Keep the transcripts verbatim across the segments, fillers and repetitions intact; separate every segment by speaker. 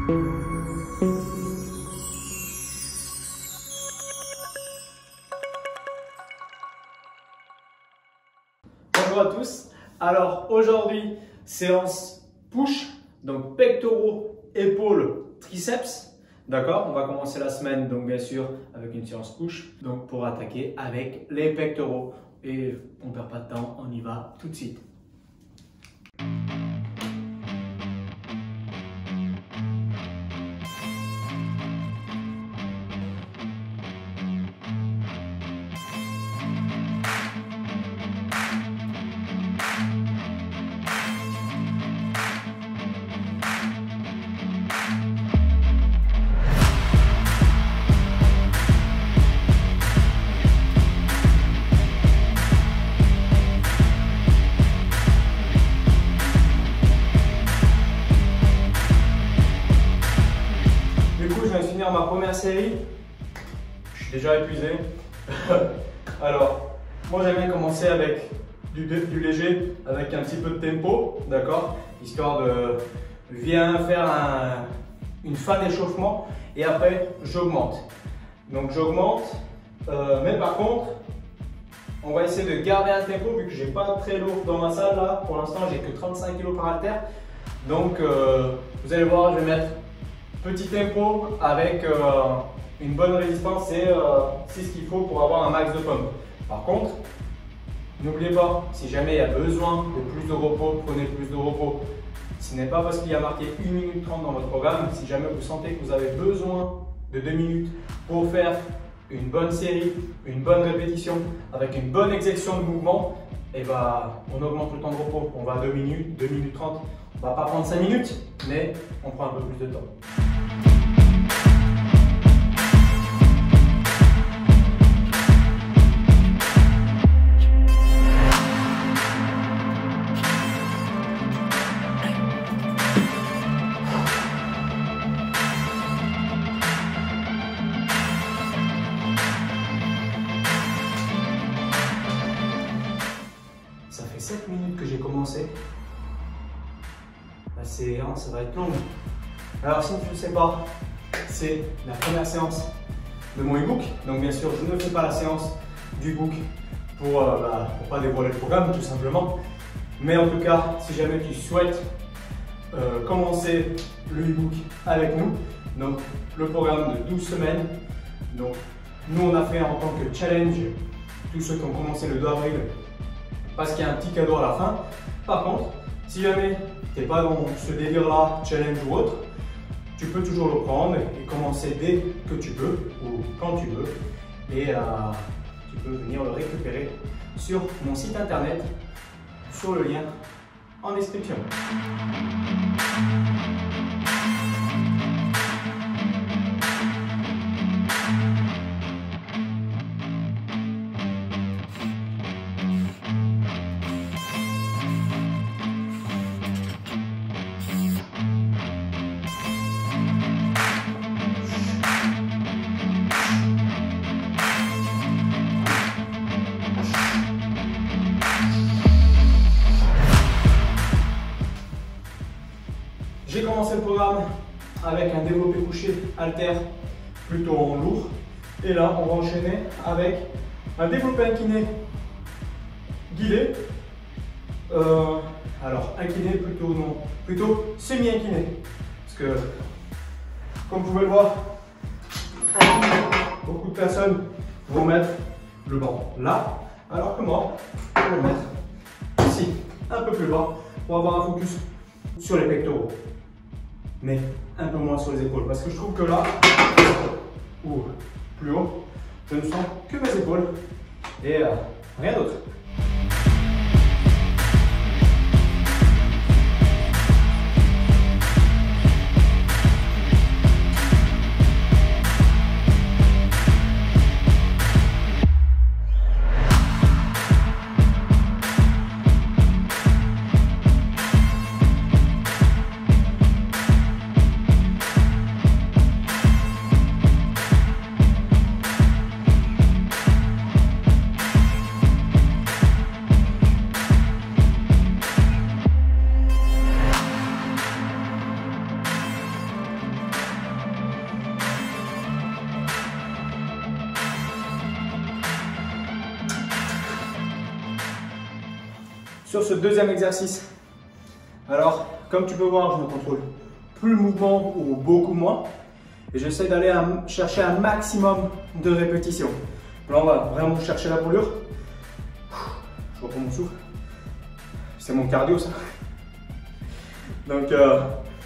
Speaker 1: Bonjour à tous, alors aujourd'hui séance push, donc pectoraux, épaules, triceps, d'accord? On va commencer la semaine donc bien sûr avec une séance push, donc pour attaquer avec les pectoraux et on ne perd pas de temps, on y va tout de suite. Du coup, je viens de finir ma première série. Je suis déjà épuisé. Alors, moi j'aime bien commencer avec du, du léger, avec un petit peu de tempo, d'accord? Histoire de bien faire un, une fin d'échauffement et après j'augmente. Donc j'augmente, euh, mais par contre, on va essayer de garder un tempo vu que j'ai pas très lourd dans ma salle là. Pour l'instant, j'ai que trente-cinq kilos par haltère. Donc, euh, vous allez voir, je vais mettre petit tempo avec euh, une bonne résistance, c'est euh, ce qu'il faut pour avoir un max de pompe. Par contre, n'oubliez pas, si jamais il y a besoin de plus de repos, prenez plus de repos. Ce n'est pas parce qu'il y a marqué une minute trente dans votre programme. Si jamais vous sentez que vous avez besoin de deux minutes pour faire une bonne série, une bonne répétition, avec une bonne exécution de mouvement, et bah, on augmente le temps de repos. On va à deux minutes, deux minutes trente. On ne va pas prendre cinq minutes, mais on prend un peu plus de temps. Ça fait sept minutes que j'ai commencé. La séance va être longue. Alors si tu ne sais pas, c'est la première séance de mon e-book. Donc bien sûr, je ne fais pas la séance du book pour ne euh, bah, pas dévoiler le programme tout simplement. Mais en tout cas, si jamais tu souhaites euh, commencer le e-book avec nous, donc le programme de douze semaines. Donc nous on a fait en tant que challenge tous ceux qui ont commencé le deux avril parce qu'il y a un petit cadeau à la fin. Par contre, si jamais tu n'es pas dans ce délire-là, challenge ou autre, tu peux toujours le prendre et commencer dès que tu peux ou quand tu veux. Et euh, tu peux venir le récupérer sur mon site internet, sur le lien en description. J'ai commencé le programme avec un développé couché haltère plutôt en lourd. Et là, on va enchaîner avec un développé incliné guidé. Euh, alors, incliné plutôt non, plutôt semi-incliné. Parce que, comme vous pouvez le voir, beaucoup de personnes vont mettre le banc là, alors que moi, je vais le mettre ici, un peu plus bas, pour avoir un focus sur les pectoraux. Mais un peu moins sur les épaules parce que je trouve que là ou plus haut, je ne sens que mes épaules et euh, rien d'autre. sur ce deuxième exercice. Alors, comme tu peux voir, je ne contrôle plus le mouvement ou beaucoup moins. Et j'essaie d'aller chercher un maximum de répétitions. Là, on va vraiment chercher la brûlure. Je reprends mon souffle. C'est mon cardio, ça. Donc, euh,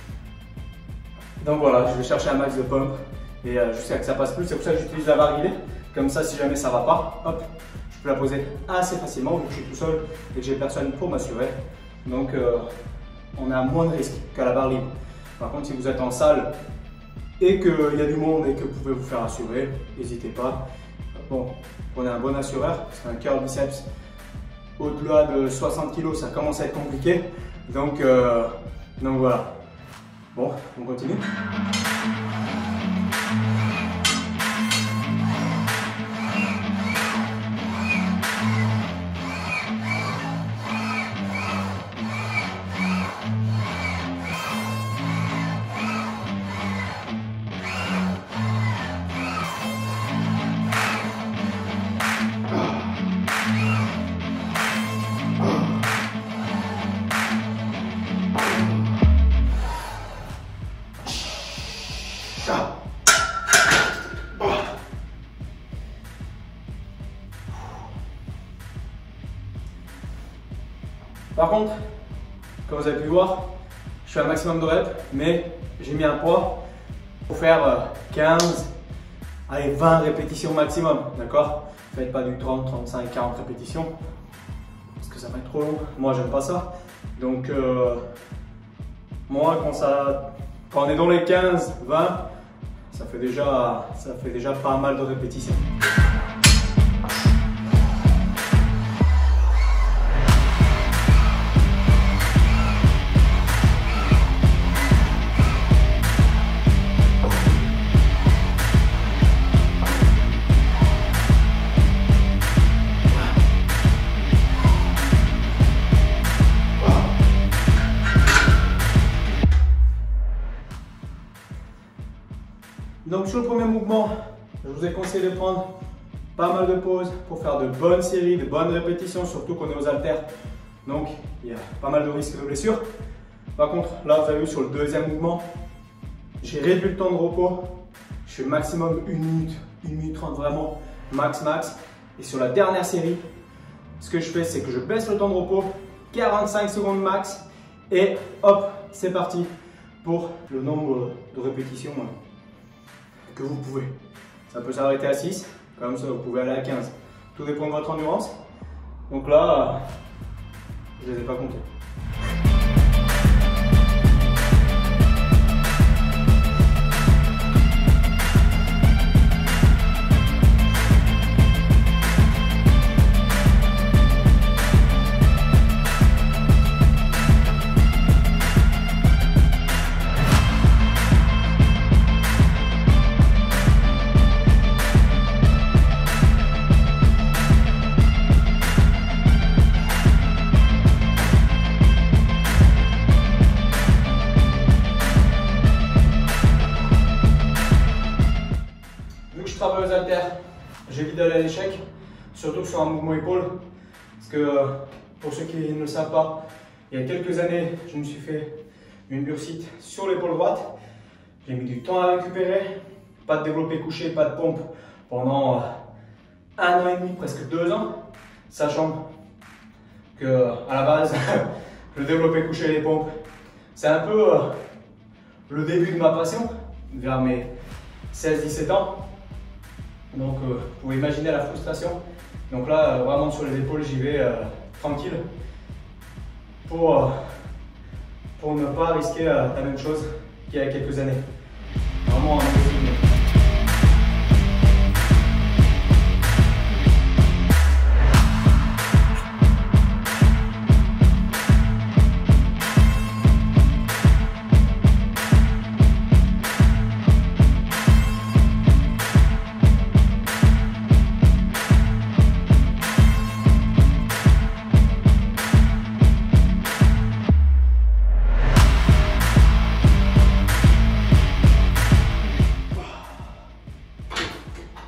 Speaker 1: donc voilà, je vais chercher un max de pump. Et euh, jusqu'à que ça passe plus. C'est pour ça que j'utilise la barre guidée. Comme ça, si jamais ça ne va pas, hop, je peux la poser assez facilement vu que je suis tout seul et que j'ai personne pour m'assurer. Donc, euh, on a moins de risques qu'à la barre libre. Par contre, si vous êtes en salle et qu'il y a du monde et que vous pouvez vous faire assurer, n'hésitez pas. Bon, prenez un bon assureur, parce qu'un curl biceps au-delà de soixante kilos, ça commence à être compliqué. Donc, euh, donc voilà. Bon, on continue. Par contre, comme vous avez pu voir, je fais un maximum de reps, mais j'ai mis un poids pour faire quinze, allez, vingt répétitions maximum, d'accord? Faites pas du trente, trente-cinq, quarante répétitions, parce que ça va être trop long. Moi, j'aime pas ça. Donc, euh, moi, quand, ça, quand on est dans les quinze, vingt, ça fait déjà, ça fait déjà pas mal de répétitions. Donc sur le premier mouvement, je vous ai conseillé de prendre pas mal de pauses pour faire de bonnes séries, de bonnes répétitions, surtout qu'on est aux haltères. Donc il y a pas mal de risques de blessures. Par contre, là vous avez vu sur le deuxième mouvement, j'ai réduit le temps de repos. Je fais maximum une minute, une minute trente vraiment, max max. Et sur la dernière série, ce que je fais, c'est que je baisse le temps de repos, quarante-cinq secondes max. Et hop, c'est parti pour le nombre de répétitions que vous pouvez. Ça peut s'arrêter à six, comme ça vous pouvez aller à quinze. Tout dépend de votre endurance. Donc là, je ne les ai pas comptés. J'évite d'aller à l'échec, surtout sur un mouvement épaule, parce que pour ceux qui ne le savent pas, il y a quelques années, je me suis fait une bursite sur l'épaule droite. J'ai mis du temps à récupérer, pas de développé couché, pas de pompe pendant un an et demi, presque deux ans, sachant que à la base, le développé couché et les pompes, c'est un peu le début de ma passion, vers mes seize dix-sept ans. Donc euh, vous pouvez imaginer la frustration. Donc là, euh, vraiment sur les épaules, j'y vais euh, tranquille pour, euh, pour ne pas risquer euh, la même chose qu'il y a quelques années. Vraiment un peu.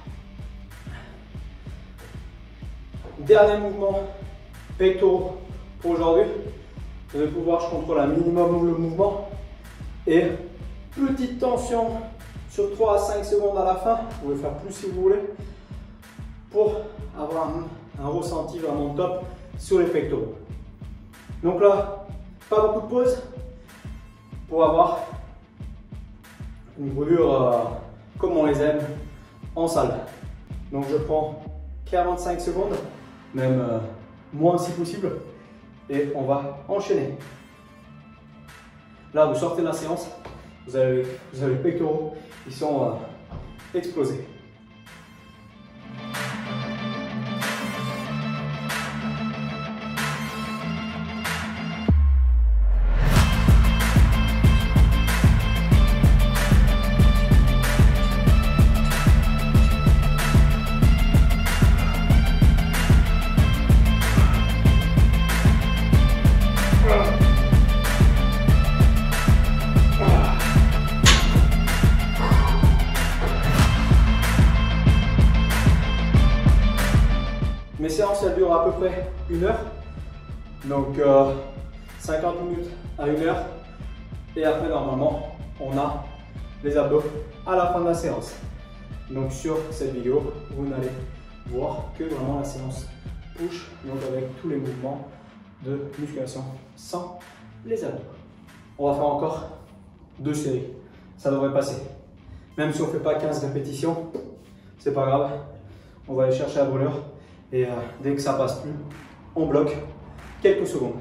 Speaker 1: Dernier mouvement, pectoraux pour aujourd'hui. Vous allez pouvoir, je contrôle un minimum le mouvement. Et petite tension sur trois à cinq secondes à la fin. Vous pouvez faire plus si vous voulez. Pour avoir un, un ressenti vraiment top sur les pectoraux. Donc là, pas beaucoup de pause pour avoir une brûlure euh, comme on les aime en salle. Donc je prends quarante-cinq secondes, même euh, moins si possible, et on va enchaîner. Là, vous sortez de la séance, vous avez, vous avez les pectoraux, ils sont euh, explosés. Mes séances, elles durent à peu près une heure. Donc euh, cinquante minutes à une heure. Et après, normalement, on a les abdos à la fin de la séance. Donc sur cette vidéo, vous n'allez voir que vraiment la séance push, donc avec tous les mouvements de musculation sans les abdos. On va faire encore deux séries. Ça devrait passer. Même si on ne fait pas quinze répétitions, c'est pas grave. On va aller chercher la brûlure. Et euh, dès que ça passe plus, on bloque quelques secondes.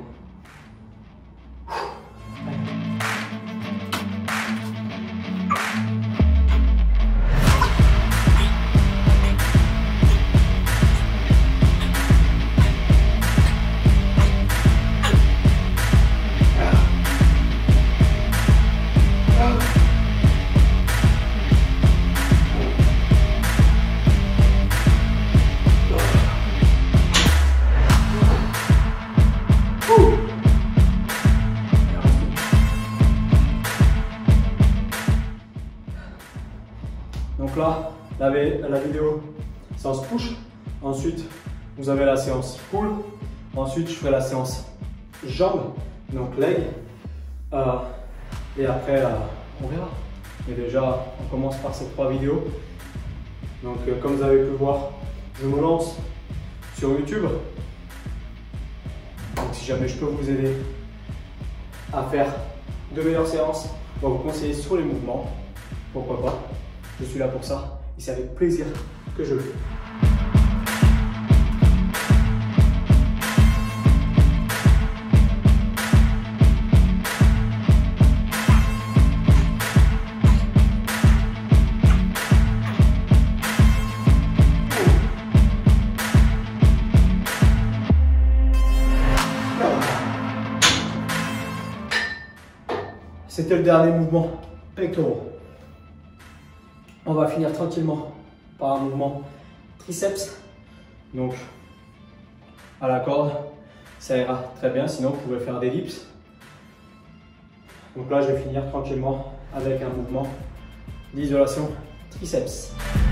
Speaker 1: Donc là, la, la vidéo séance push. Ensuite, vous avez la séance pull. Ensuite, je ferai la séance jambes, donc leg. Euh, et après, euh, on verra. Mais déjà, on commence par ces trois vidéos. Donc, euh, comme vous avez pu voir, je me lance sur YouTube. Donc, si jamais je peux vous aider à faire de meilleures séances, on va vous conseiller sur les mouvements. Pourquoi pas? Je suis là pour ça et c'est avec plaisir que je le fais. C'était le dernier mouvement pectoraux. On va finir tranquillement par un mouvement triceps. Donc, à la corde, ça ira très bien. Sinon, vous pouvez faire des dips. Donc là, je vais finir tranquillement avec un mouvement d'isolation triceps.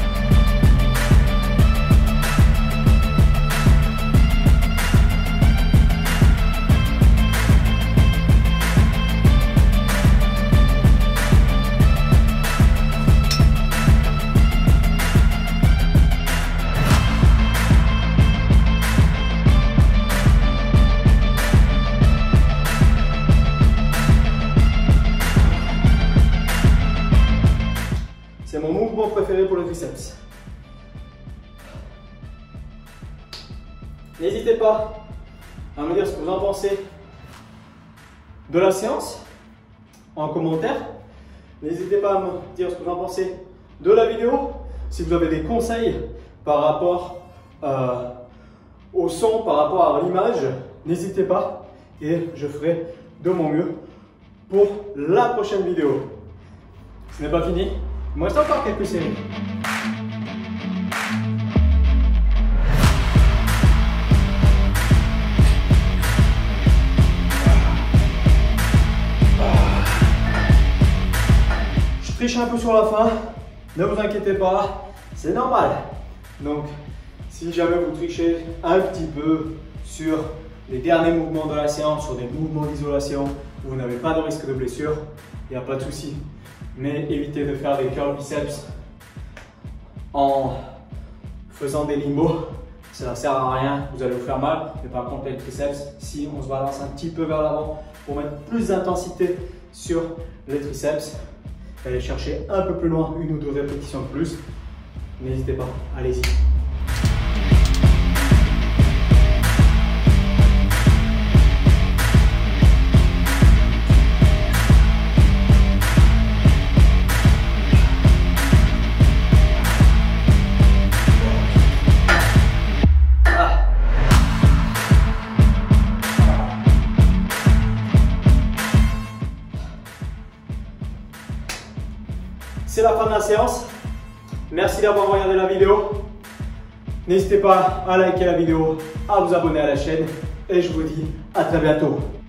Speaker 1: C'est mon mouvement préféré pour le triceps. N'hésitez pas à me dire ce que vous en pensez de la séance en commentaire. N'hésitez pas à me dire ce que vous en pensez de la vidéo. Si vous avez des conseils par rapport euh, au son, par rapport à l'image, n'hésitez pas et je ferai de mon mieux pour la prochaine vidéo. Ce n'est pas fini. Il me reste encore quelques séries. Je triche un peu sur la fin, ne vous inquiétez pas, c'est normal. Donc, si jamais vous trichez un petit peu sur les derniers mouvements de la séance sur des mouvements d'isolation où vous n'avez pas de risque de blessure, il n'y a pas de souci. Mais évitez de faire des curls biceps en faisant des limos. Ça ne sert à rien, vous allez vous faire mal. Mais par contre, les triceps, si on se balance un petit peu vers l'avant pour mettre plus d'intensité sur les triceps, allez chercher un peu plus loin, une ou deux répétitions de plus. N'hésitez pas, allez-y. C'est la fin de la séance. Merci d'avoir regardé la vidéo. N'hésitez pas à liker la vidéo, à vous abonner à la chaîne et je vous dis à très bientôt.